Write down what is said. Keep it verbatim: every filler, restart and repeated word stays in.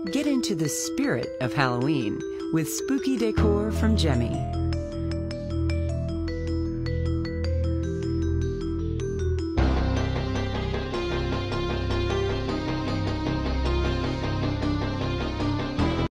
Get into the spirit of Halloween with spooky decor from Jemmy.